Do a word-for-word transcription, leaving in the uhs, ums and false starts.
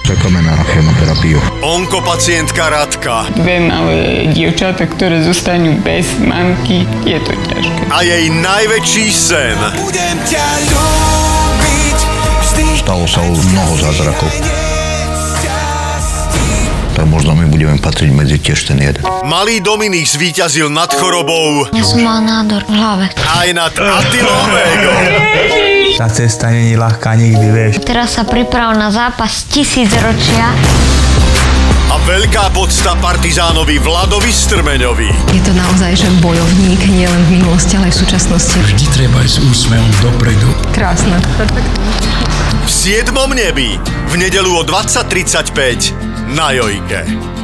Čakáme na chemoterapiu. Onkopacientka Radka. Dve malé dievčatá, ktoré zostanú bez mamky, je to ťažké. A jej najväčší sen. Budem ťa ľúbiť vždy. Stalo sa mnoho zázrakov. Tak možno my budeme patriť medzi tiež ten jeden. Malý Dominik zvíťazil nad chorobou. Ja som mal nádor v hlave. Aj nad Attilom Vegom. Tá cesta nie je ľahká nikdy, vieš. Teraz sa priprav na zápas tisícročia. A veľká podsta partizánovi Vladovi Strmeňovi. Je to naozaj, že bojovník nielen v minulosti, ale aj v súčasnosti. Vždy treba ísť s úsmevom dopredu. Krásne. V siedmom nebi v nedeľu o dvadsať tridsaťpäť na Jojke.